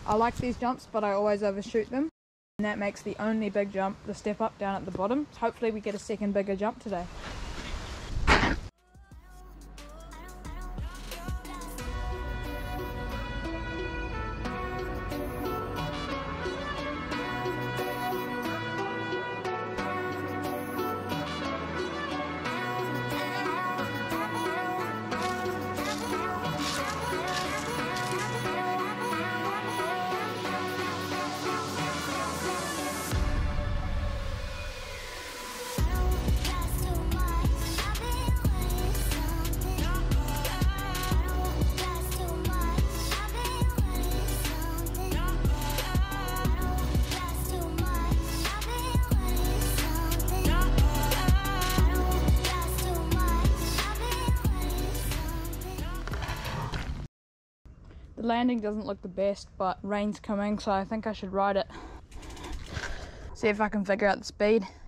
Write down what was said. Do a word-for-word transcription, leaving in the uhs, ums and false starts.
I like these jumps, but I always overshoot them. And that makes the only big jump the step up down at the bottom. Hopefully we get a second bigger jump today. The landing doesn't look the best, but rain's coming, so I think I should ride it. See if I can figure out the speed.